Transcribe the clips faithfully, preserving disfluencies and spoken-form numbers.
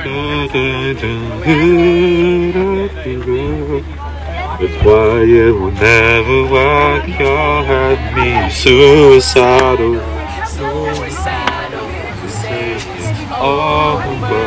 That's why it will never work. You'll have me suicidal. Suicidal. You say it's over.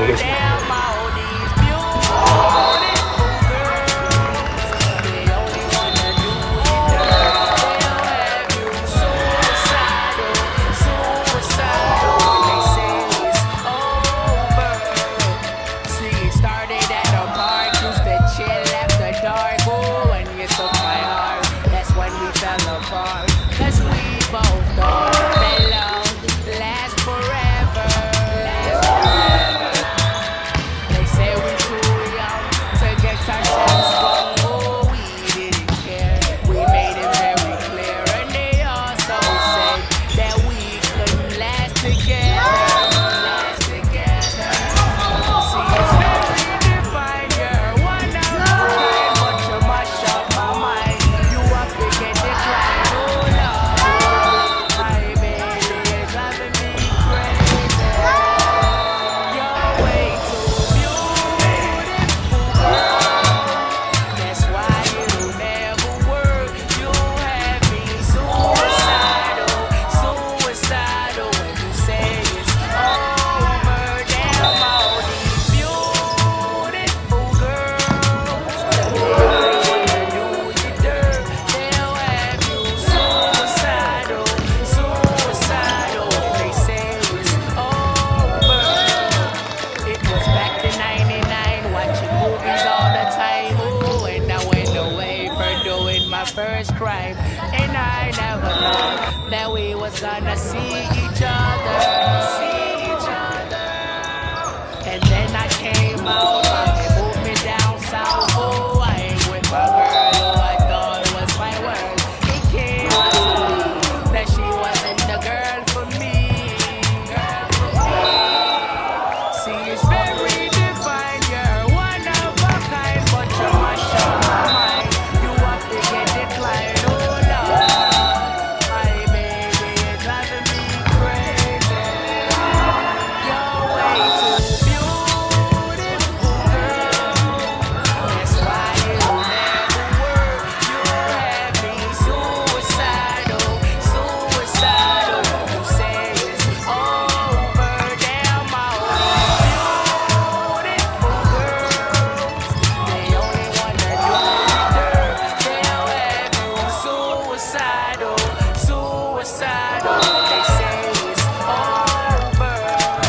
First crime, and I never thought that we was gonna see each other, see each other. And then I came out, they moved me down south. Oh, I ain't with my girl who I thought was my world. It came out to me that she wasn't the girl for me. Girl for me. See, it's very divine. You're one of a kind, but you mash up my mind. You have to get declined, oh Lord. My baby is driving me crazy. You're way too beautiful, girl. That's why it'll never work. You have me suicidal, suicidal. You say it's over, damn all these beautiful girls. They only wanna do me dirt. They'll have you suicidal, suicidal. They say it's over.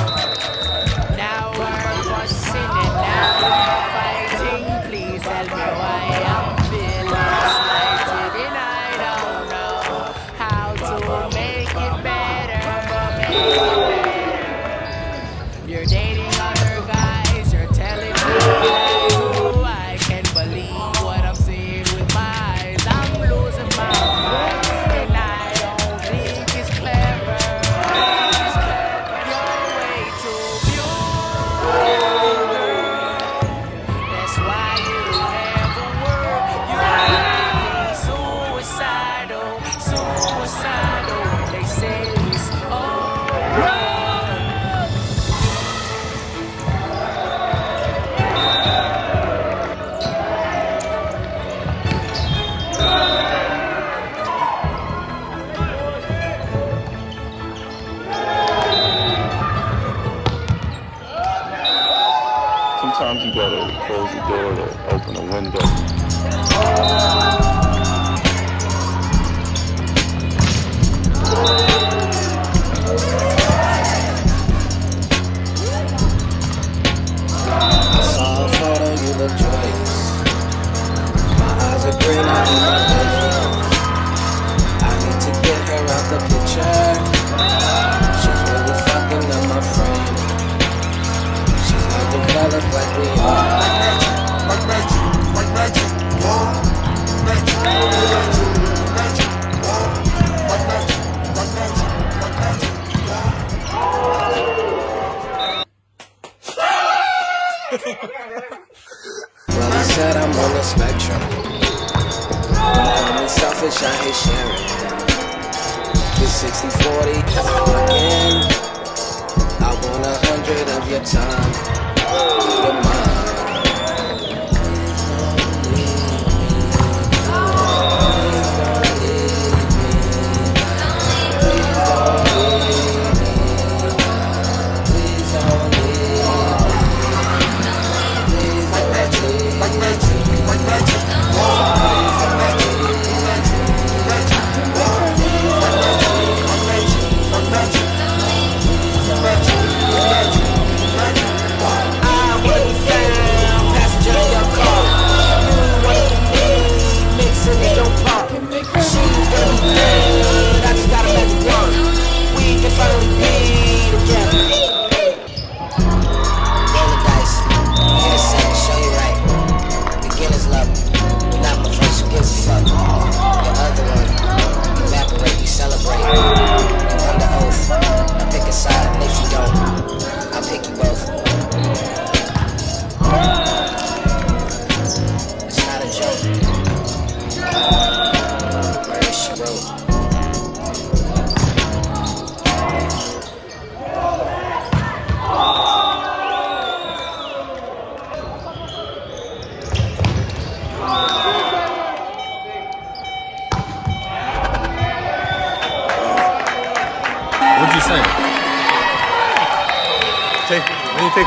Now we're fussing and now we're fighting. Please tell me why I'm feeling slighted and I don't know how to make it better. Make it better. You're dating other guys, you're telling me lies. Oh, I can't believe what I'm seeing with my eyes. I'm losing my mind, and I don't think it's clever. It's clever. You're way too beautiful, girl. That's why it'll never work. You make me suicidal, suicidal. They say it's over. Sometimes you gotta close the door to open a window. I saw a photo, you look joyous. My eyes are green, I'm in my vision. I need to get her out the picture. She's really fucking up my frame. She's not developed like we are. Like magic, like magic, whoa. Magic, like magic, magic, whoa. Like magic, like magic, like magic, Well, he said I'm on the spectrum. I'm selfish, I hate sharing. It's sixty forty, again. I want a hundred of your time.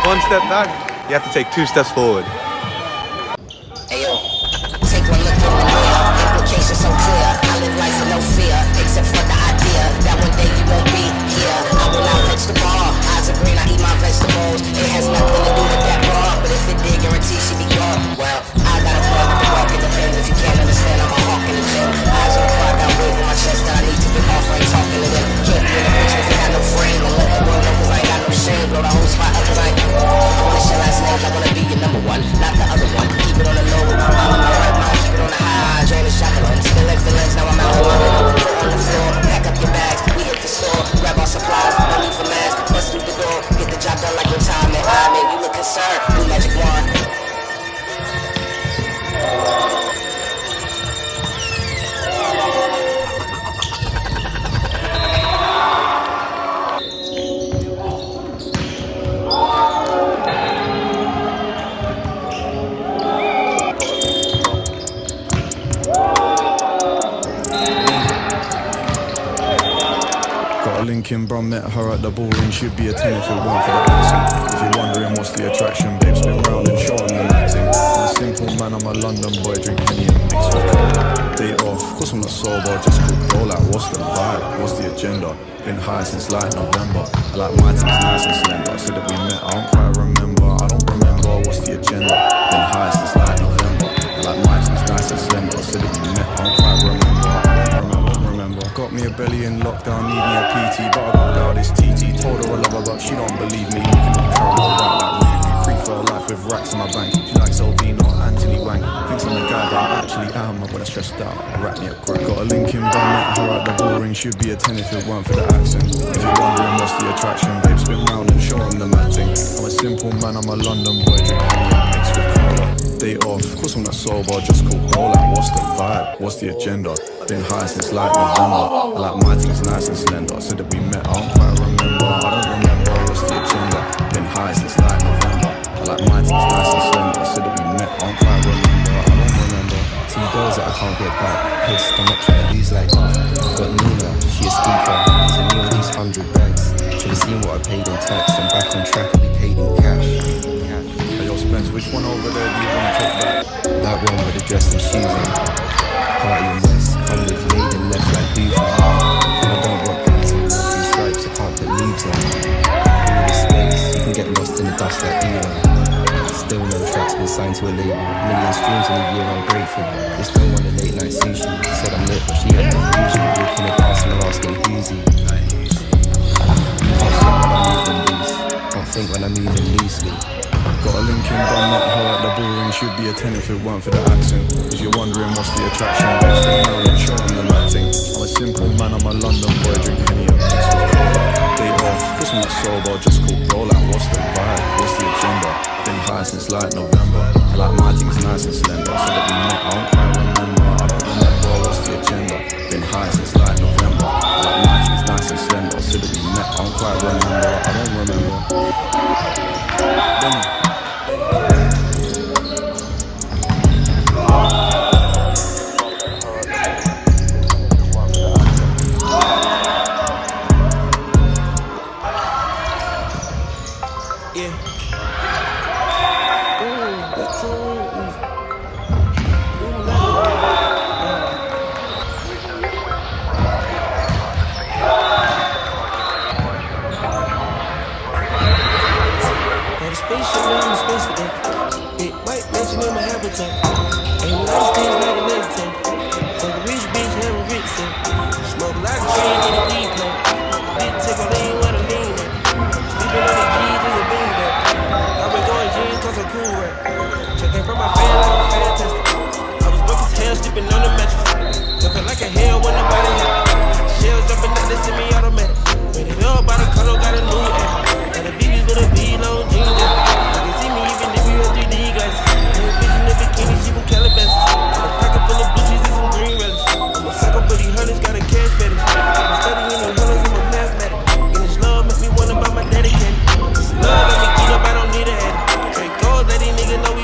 one step back, you have to take two steps forward. Hey yo, take one look in the mirror, implications so clear. I live life with no fear, except for the idea that one day you won't be here. I will not fetch the bar, eyes are green, I eat my vegetables. It has nothing to do with that bar, but if it did, guarantee she be gone. Well, I got a plug with the walk in the pen. If you can't understand, I'm a hawk in the gym. Eyes on the clock, got weight on my chest that I need to get off. I ain't talking to them. Can't be in the picture if you got no frame. Don't let the world know cause I ain't got no shame. Blow the whole spot up cause I ain't I wanna share last names, I wanna be your number one, not the other one. Keep it on the low, I'm on my right mind. Keep it on the high, drain the shotgun. Spilling feelings, now I'm out on my middle. Foot on the floor, pack up your bags. We hit the store, grab our supplies. No need for masks, bust through the door. Get the job done like retirement. I mean, you look concerned, new magic wand. Lincoln, bro, met her at the ballroom. She'd be a ten if it weren't for the accent. If you're wondering what's the attraction, babe, spin round and show 'em the acting. I'm a simple man, I'm a London boy, drink Henny and mix with cola. Day off, course I'm not sober, just cool roll out. What's the vibe? What's the agenda? Been high since like November. I like my things nice and slender. Said that we met, I don't quite remember. I don't remember what's the agenda. Been high since like November. I like my things nice and slender. Said that we met, I don't quite remember. Got me a belly in lockdown, need me a P T, but I got out this T T. Told her I love her, but she don't believe me. Looking at caramel right like Ruby. Prefer life with racks in my bank. She likes L V, not Anthony Wang. Thinks I'm the guy that I actually am. When I stressed out, I wrap me a crack. Got a Lincoln bum, met her at the ballroom. She'd be a ten if it weren't for the accent. If you're wondering what's the attraction, babe, spin round and show 'em the mad thing. I'm a simple man, I'm a London boy, drink Henny and mix with cola. Day off, course I'm not sober, just cool roll out. What's the vibe? What's the agenda? Been high since like November. I like my things nice and slender. Said that we met, I don't quite remember. I don't remember what's the agenda. Been high since like November. I like my things nice and slender. Said that we met, I don't quite remember. I don't remember. Two girls that I can't get back. Pissed, I'm not trying to lose like that. Got Nina, she a speaker. Send me all these hundred bags. Should've seen what I paid in tax. I'm back on track, I'll be paid in cash. Hey yo Spence, which one over there do you want to take back? That one with the dress and shoes on. Party west, come with laid and left like beaver. I don't rock these in three stripes, I can't put leaves on. All the space, you can get lost in the dust like Elon. Still no tracks been signed to a label. Million streams in a year, I'm grateful. This girl wanted late night sushi. Said I'm lit, but she ain't no usual. Walking the dance and asking who's he. Can't think when I'm moving loosely. Got a Lincoln bum, met her at the ballroom. She'd be a ten if it weren't for the accent. If you're wondering what's the attraction, babe, spin round and show 'em the mad thing. I'm a simple man, I'm a London boy, drink Henny and mix with cola. Day off, cause I'm not sober, just cool roll out. What's the vibe? What's the agenda? Been high since like November. I like my things nice and slender. Said that we met, I don't quite remember. I don't remember what's the agenda. Been high since like November. I like my things nice and slender. Said that we met, I don't quite remember. I don't remember. Benny. Nigga know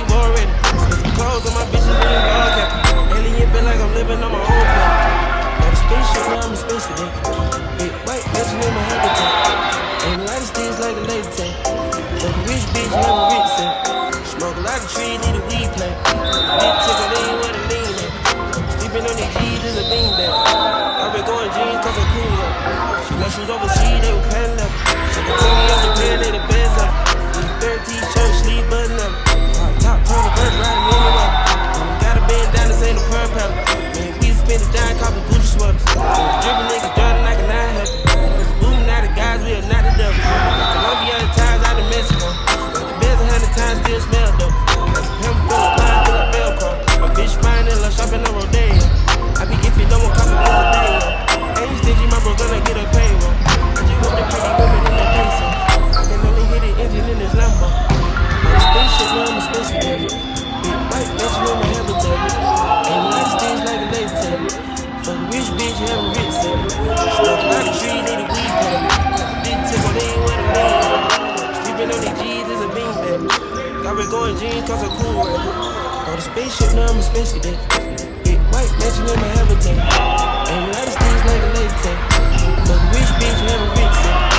like a tree, need a weed plant. Big tickle, they ain't wanna lean it. Sleeping on these G's is a beanbag. I've been going jeans cause I'm cool up. She went shoes overseas, they were pan level. She can tell me I'm the pair, they the best up. third t-shirt, sleeve button up. Top turn the bird, riding anywhere. Got a band down, this ain't a pearl pedal. Man, we spend it down, copy Gucci sweaters. Drippin' niggas drowning like a nine helper. Bootin' out the guys, we are not the devil. Colombia the times out of Mexico. The best a hundred times still smell dope. That's a pimp full of pine, full of Velcro. My bitch fine and love shopping on Rodeo. I be if you don't want copy for the day. Ain't stingy, my bro gonna get a payroll. I just want the pretty women in the peso. I can only hit the engine in this Lambo. The spaceship, no, I'm a space baby. Big white bitch, no, my habitat. Ain't nice things like a lace tag. For the rich bitch, have a rich set. Stuck like a tree, need a weed plant. Big tickle, they ain't wanna lean. Sleeping on these G's is a beanbag. Got me going jeans cause I'm cool right now. On the spaceship, now I'm a space cadet. Big white mansion in my habitat. Ain't nice things like a lace tag. For the rich bitch, have a rich set.